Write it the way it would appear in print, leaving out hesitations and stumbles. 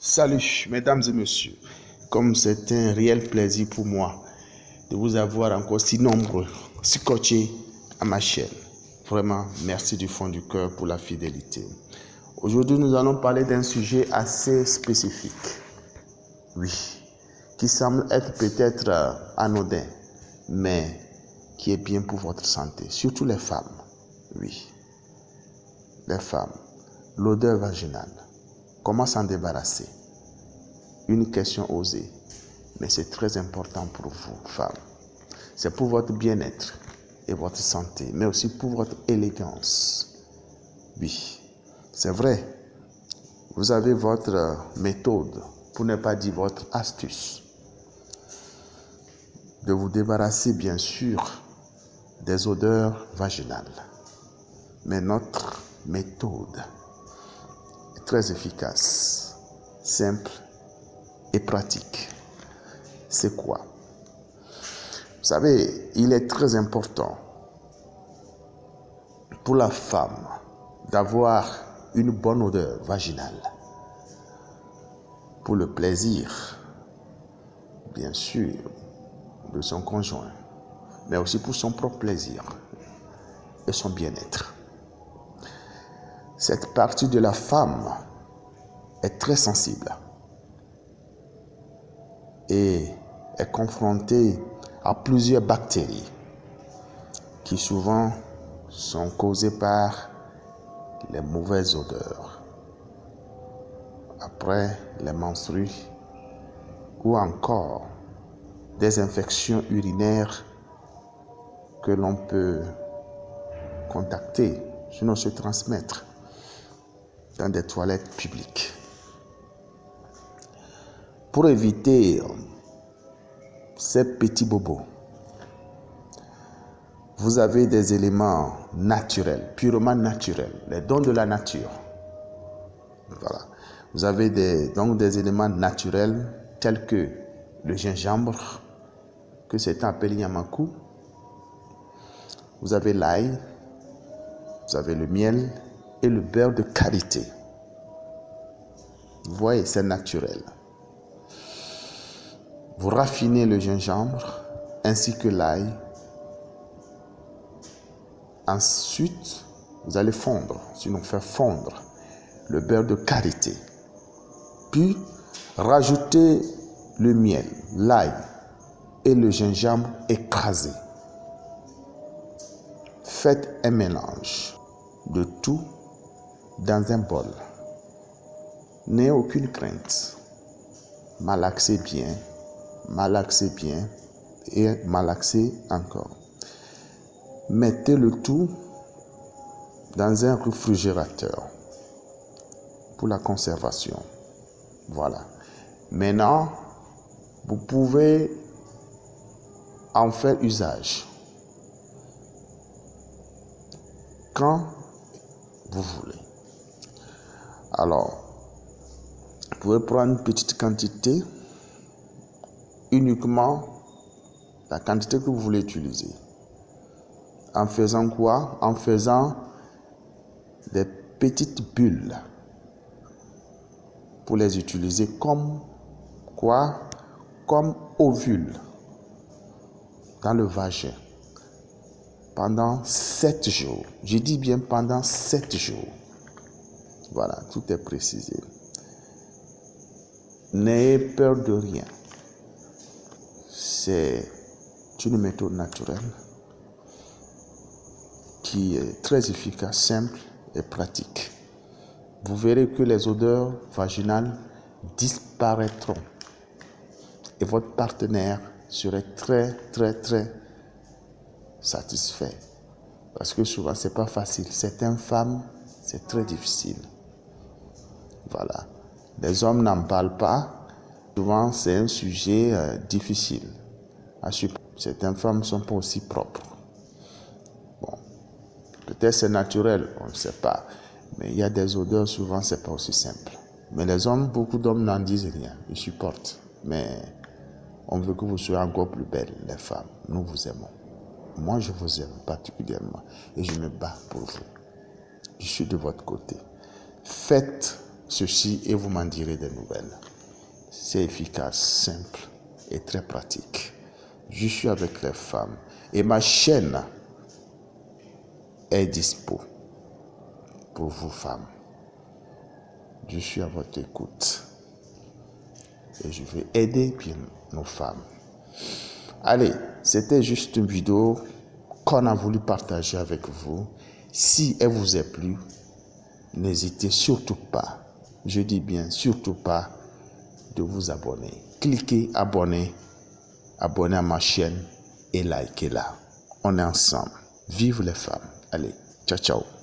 Salut, mesdames et messieurs. Comme c'est un réel plaisir pour moi de vous avoir encore si nombreux, si coachés à ma chaîne. Vraiment, merci du fond du cœur pour la fidélité. Aujourd'hui, nous allons parler d'un sujet assez spécifique. Oui, qui semble être peut-être anodin, mais qui est bien pour votre santé. Surtout les femmes. Oui, les femmes. L'odeur vaginale. Comment s'en débarrasser? Une question osée, mais c'est très important pour vous, femmes. C'est pour votre bien-être et votre santé, mais aussi pour votre élégance. Oui, c'est vrai, vous avez votre méthode, pour ne pas dire votre astuce, de vous débarrasser bien sûr des odeurs vaginales. Mais notre méthode est très efficace, simple et pratique. C'est quoi? Vous savez, il est très important pour la femme d'avoir une bonne odeur vaginale pour le plaisir, bien sûr, de son conjoint, mais aussi pour son propre plaisir et son bien-être. Cette partie de la femme est très sensible et est confrontée à plusieurs bactéries qui souvent sont causées par les mauvaises odeurs après les menstrues ou encore des infections urinaires que l'on peut contacter, sinon se transmettre dans des toilettes publiques. Pour éviter ces petits bobos, vous avez des éléments naturels, purement naturels, les dons de la nature. Voilà. Vous avez donc des éléments naturels tels que le gingembre, que certains appellent yamaku. Vous avez l'ail, vous avez le miel et le beurre de karité. Vous voyez, c'est naturel. Vous raffinez le gingembre ainsi que l'ail. Ensuite, vous allez fondre, sinon faire fondre le beurre de karité. Puis, rajoutez le miel, l'ail et le gingembre écrasé. Faites un mélange de tout dans un bol. N'ayez aucune crainte. Malaxez bien et malaxez encore. Mettez le tout dans un réfrigérateur pour la conservation. Voilà. Maintenant, vous pouvez en faire usage quand vous voulez. Alors, vous pouvez prendre une petite quantité, uniquement la quantité que vous voulez utiliser. En faisant quoi? En faisant des petites bulles pour les utiliser comme quoi? Comme ovules dans le vagin pendant 7 jours. Je dis bien pendant 7 jours. Voilà, tout est précisé. N'ayez peur de rien. C'est une méthode naturelle qui est très efficace, simple et pratique. Vous verrez que les odeurs vaginales disparaîtront et votre partenaire serait très satisfait. Parce que souvent, c'est pas facile. Certaines femmes, c'est très difficile. Voilà. Les hommes n'en parlent pas. Souvent, c'est un sujet difficile à supporter. Certaines femmes ne sont pas aussi propres. Bon, peut-être c'est naturel, on ne sait pas. Mais il y a des odeurs, souvent, c'est pas aussi simple. Mais les hommes, beaucoup d'hommes n'en disent rien. Ils supportent. Mais on veut que vous soyez encore plus belles, les femmes. Nous vous aimons. Moi, je vous aime particulièrement. Et je me bats pour vous. Je suis de votre côté. Faites ceci et vous m'en direz des nouvelles. C'est efficace, simple et très pratique. Je suis avec les femmes et ma chaîne est dispo pour vous femmes. Je suis à votre écoute et je vais aider bien nos femmes. Allez, c'était juste une vidéo qu'on a voulu partager avec vous. Si elle vous est plu, n'hésitez surtout pas, je dis bien surtout pas, de vous abonner. Cliquez abonner à ma chaîne et likez-la. On est ensemble. Vive les femmes. Allez, ciao, ciao.